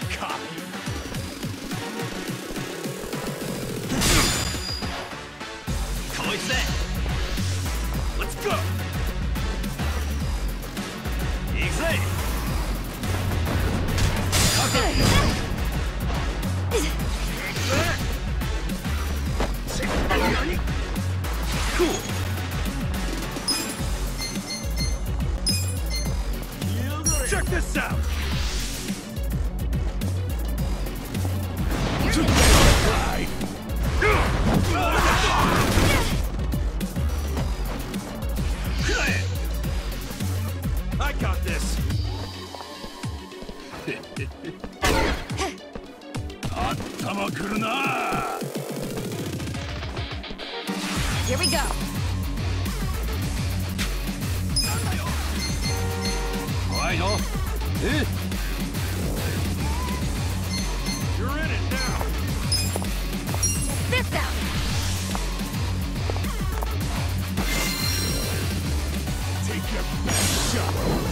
Copy. Let's go. Easy. Cool. Check this out. I got this. Here we go. You're in it now. This out. Take your best shot.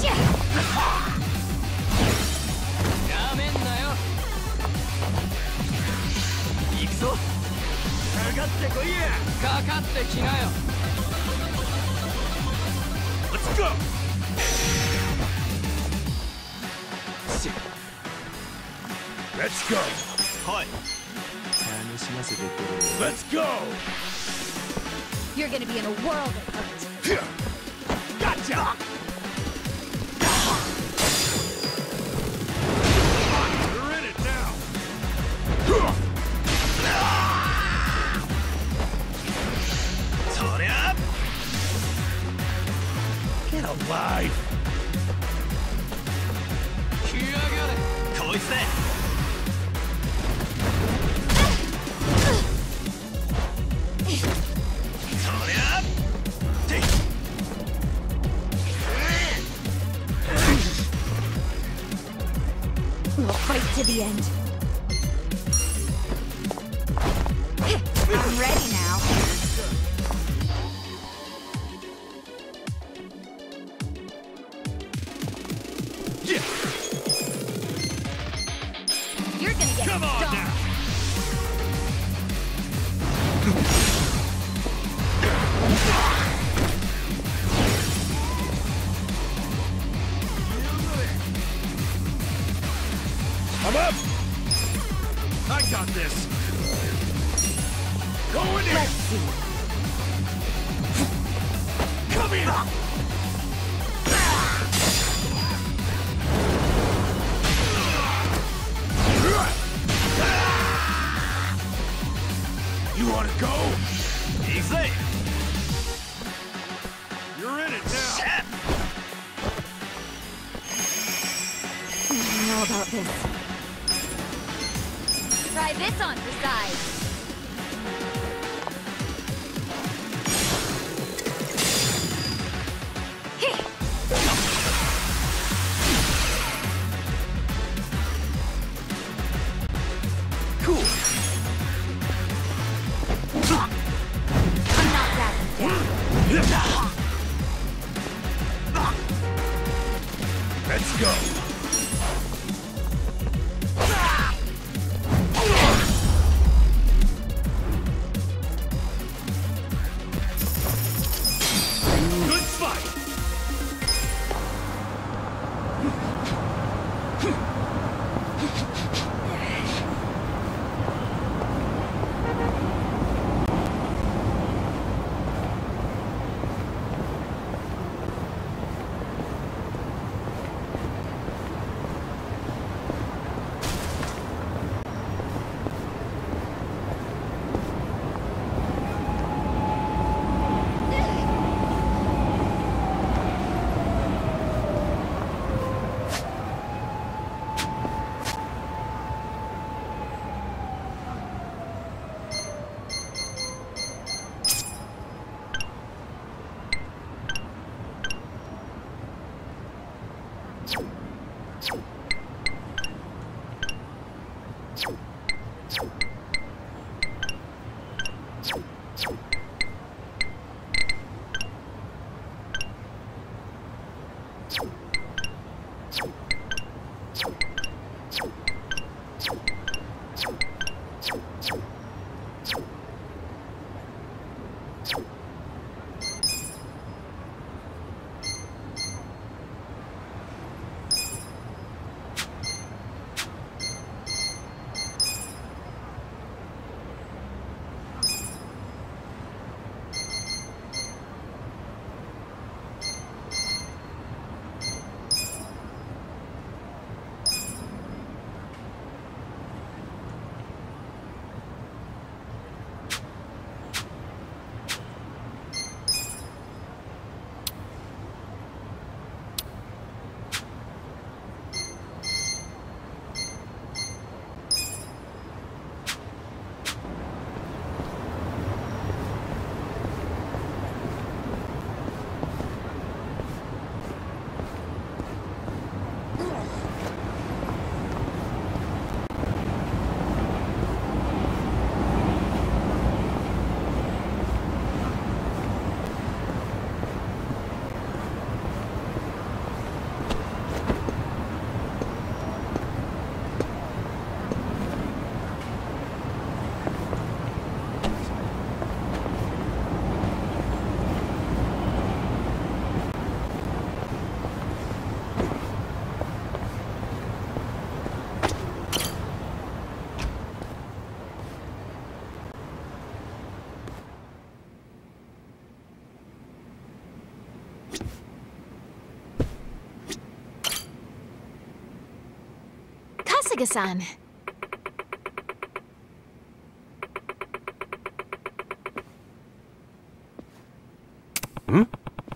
Let's go. Let's go. Hi. Let's go. You're gonna be in a world of hurt. Gotcha. You're in it now. Hurry up. Get alive. Hurry up. We'll fight to the end. I'm ready now. Yeah. You're gonna get Come on stomped. now. I'm up. I got this. Go in there. Let's see. Come here. You want to go? Easy. You're in it now. I don't know about this. Try this on for size. Cool. I'm not backing down. Let's go. Kasuga-san. Hmm?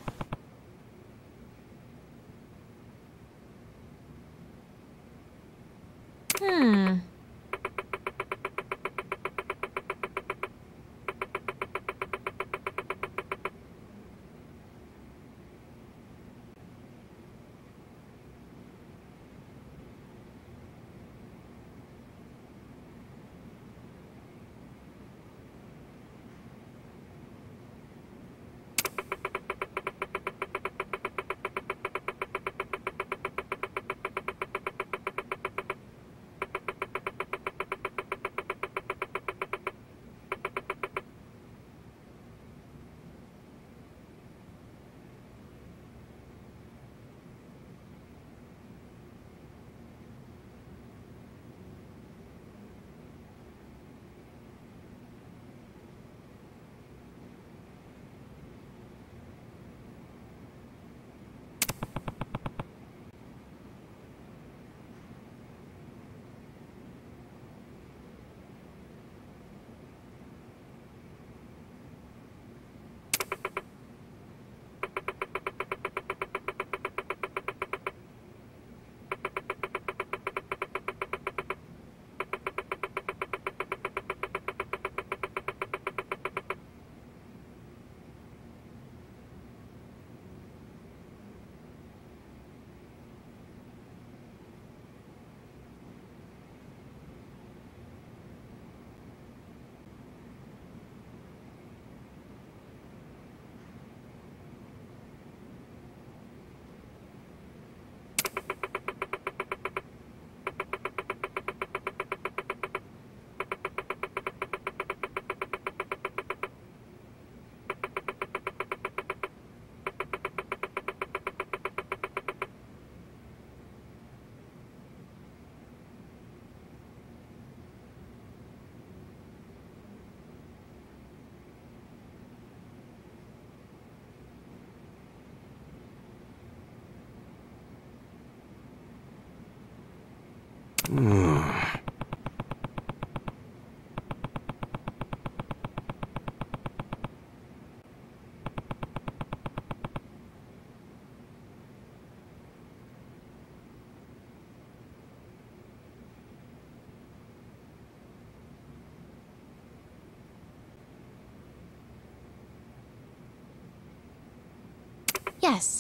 Yes.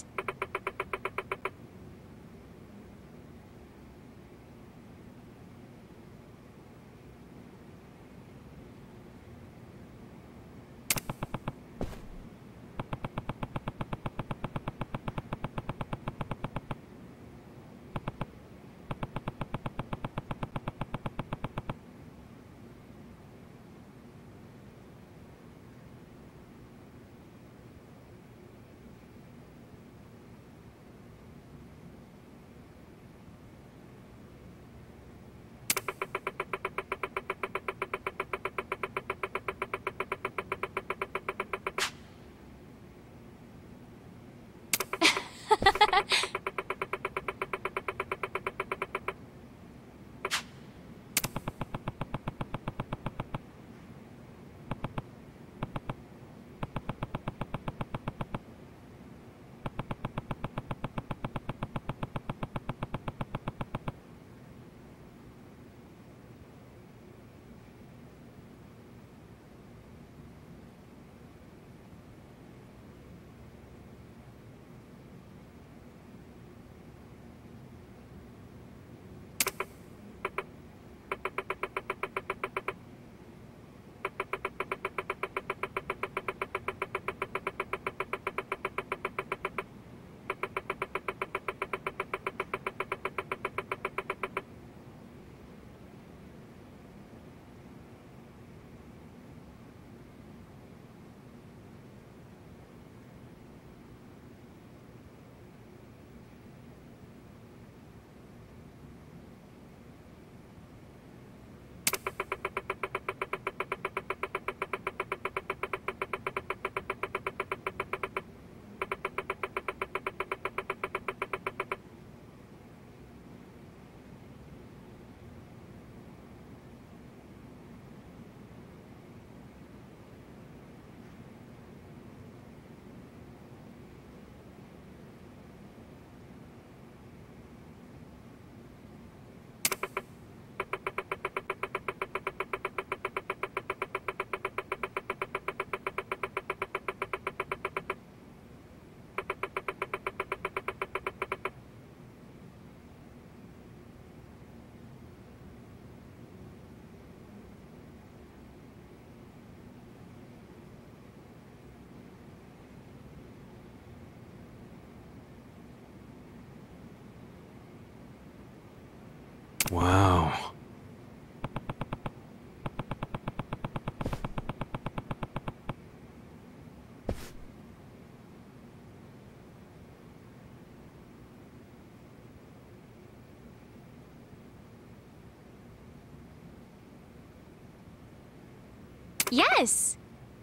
Yes.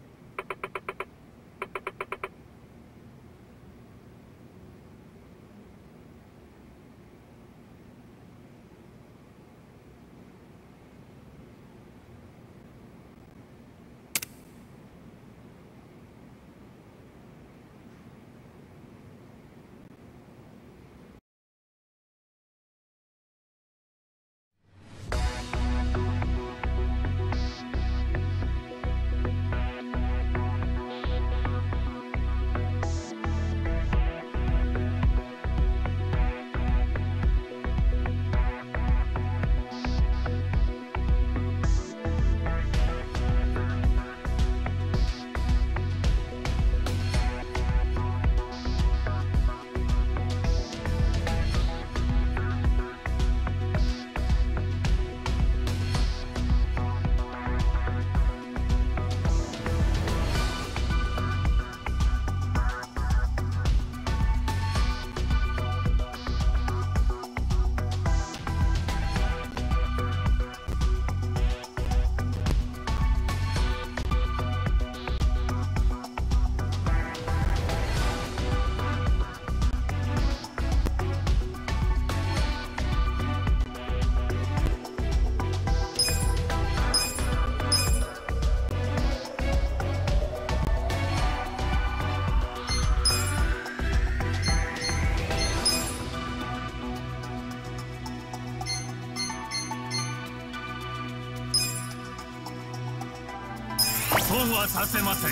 損はさせません。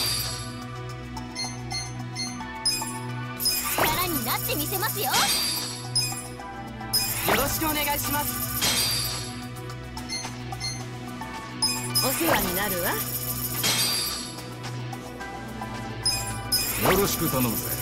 力になってみせますよ。 よろしくお願いします。お世話になるわ。 よろしく頼むぜ。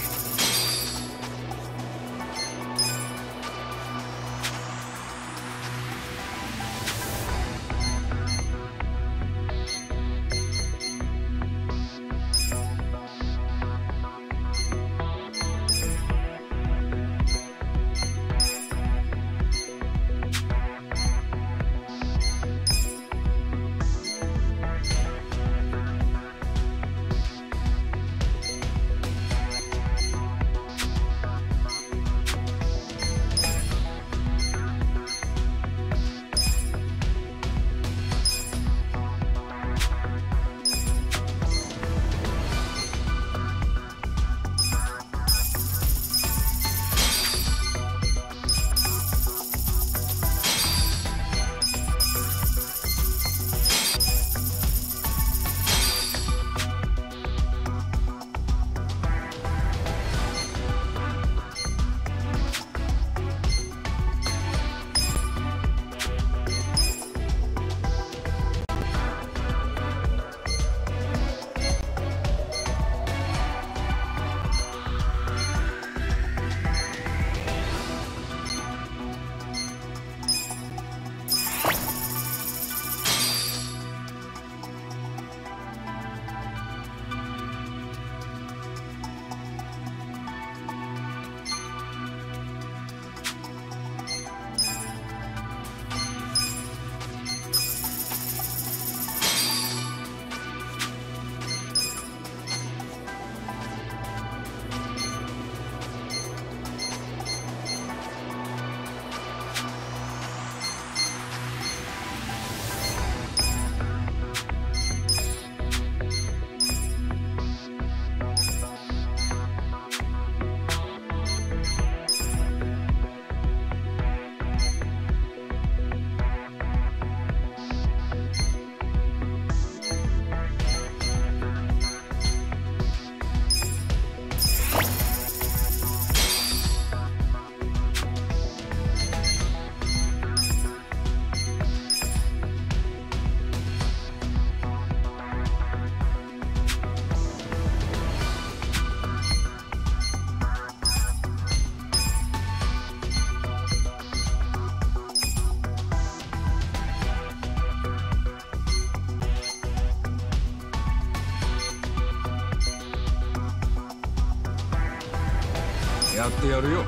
やってやるよ。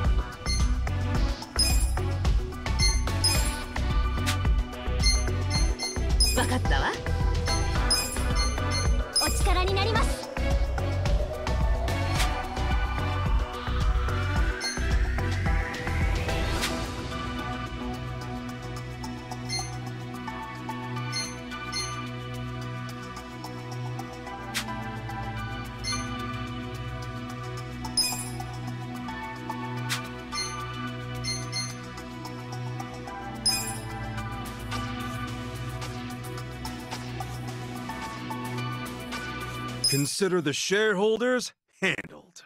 わかったわ。 力になります。 Consider the shareholders handled.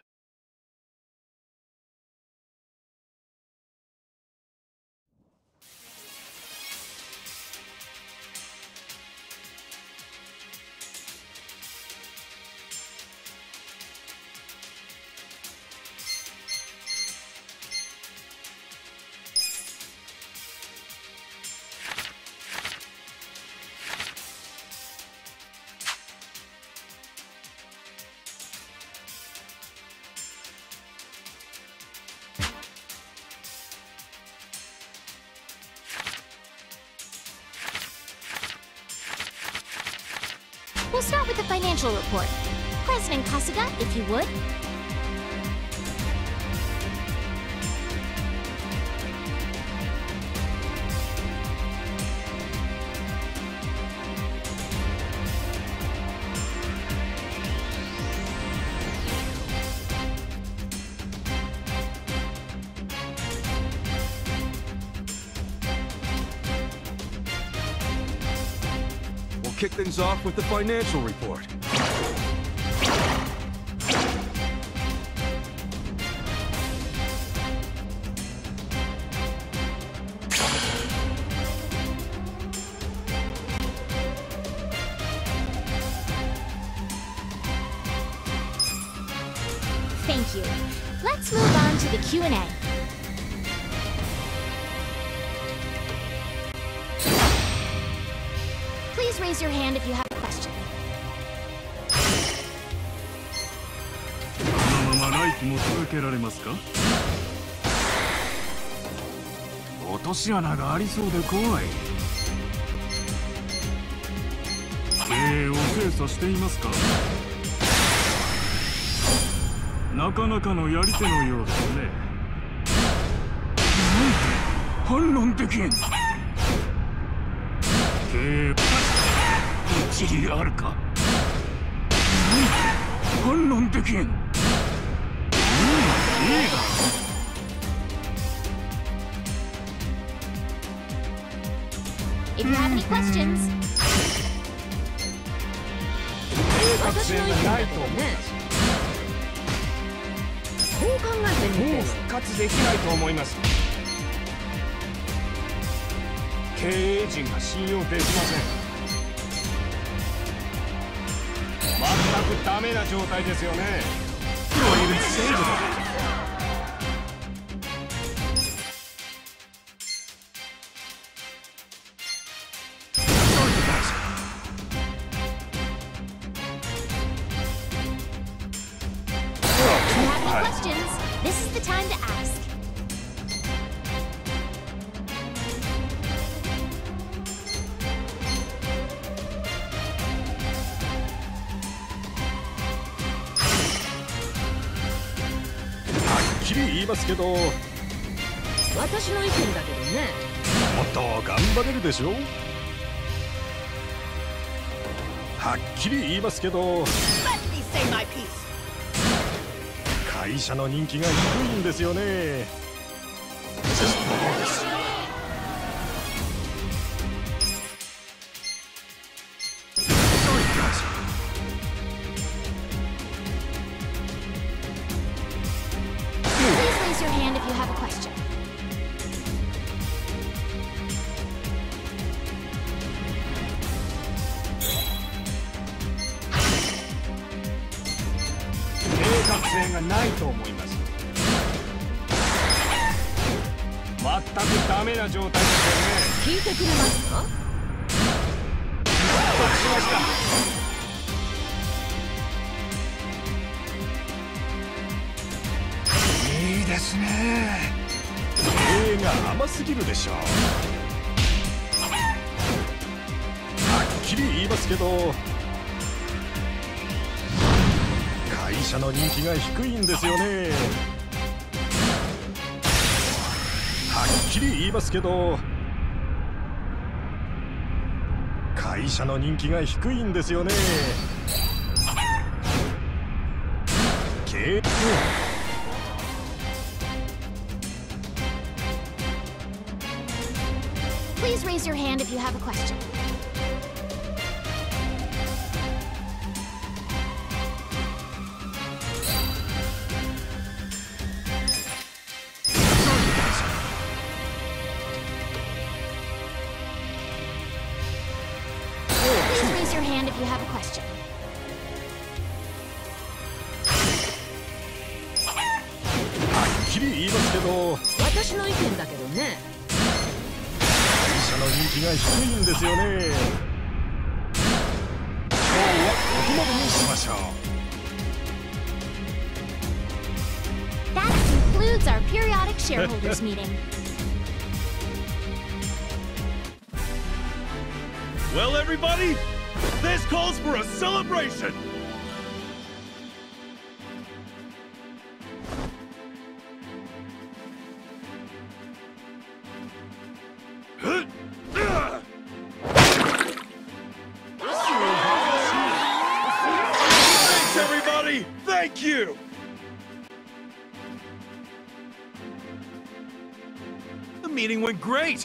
We'll start with the financial report. President Kasuga, if you would. Kick things off with the financial report. Thank you. Let's move on to the Q&A. Please raise your hand if you have a question. このままライフも続けられますか？落とし穴がありそうで怖い。経営を精査していますか？なかなかのやり手のようですね。反論できん。経営一理あるか？反論できん。いいだ。 If you have any questions. 計画性がないと思います。 こう考えてみてもう復活できないと思います。経営陣が信用できません。全くダメな状態ですよね。 This is the time to ask. It's 言いますけど、もっ私の意見だけどね。 と頑張れるでしょ。はっきり言いますけど、 Let me say my piece. 会社の人気が低いんですよね。 Please raise your hand if you have a question. 計画性がないと思います。全くダメな状態ですよね。 聞いてくれますか？ 納得しました。 いいですね。経営が甘すぎるでしょう。はっきり言いますけど、 会社の人気が低いんですよね。はっきり言いますけど、会社の人気が低いんですよね。 Please raise your hand if you have a question. Please raise your hand if you have a question. はっきり言いますけど、 私の意見だけどね。 会社の人気が低いんですよね。今日はここまでにしましょう。 That concludes our periodic shareholders meeting. Well, everybody, this calls for a celebration! Thanks, everybody! Thank you! The meeting went great!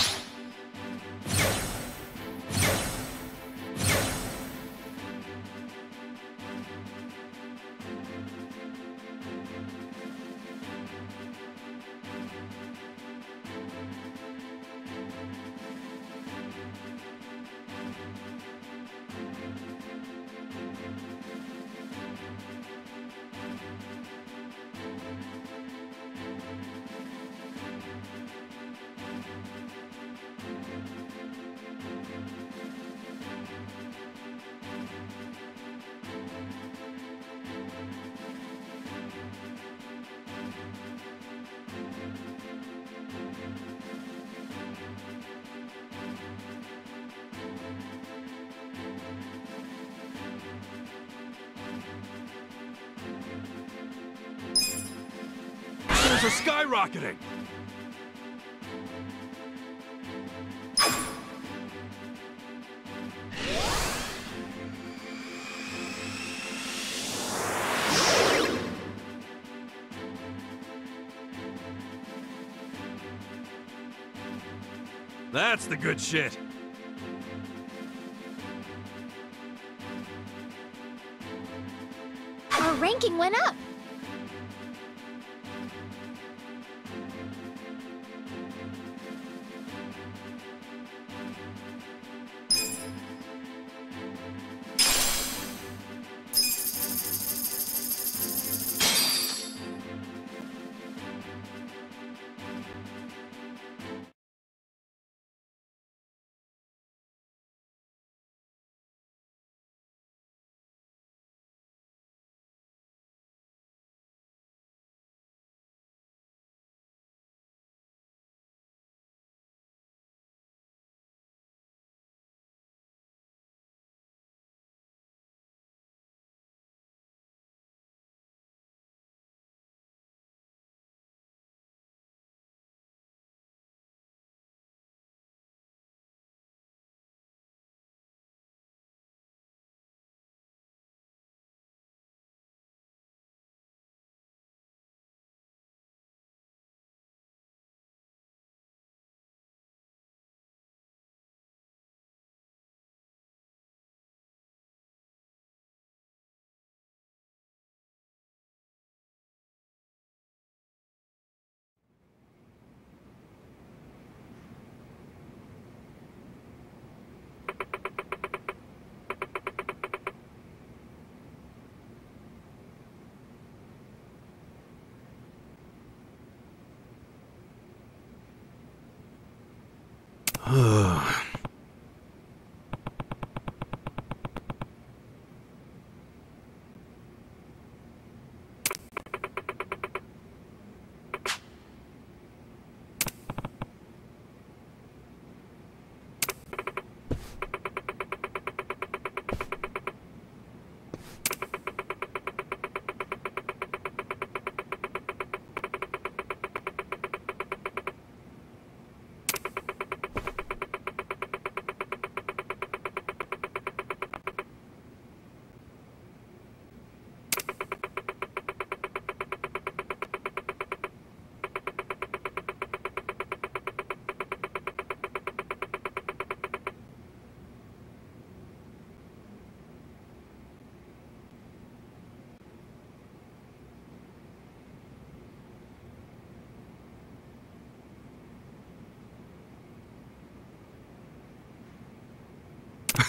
Sales are skyrocketing! That's the good shit. Our ranking went up.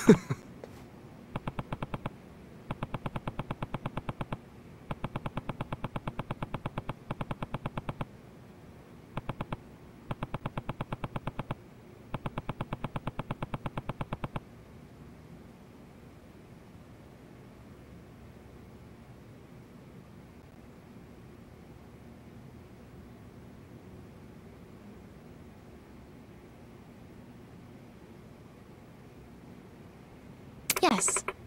Yes,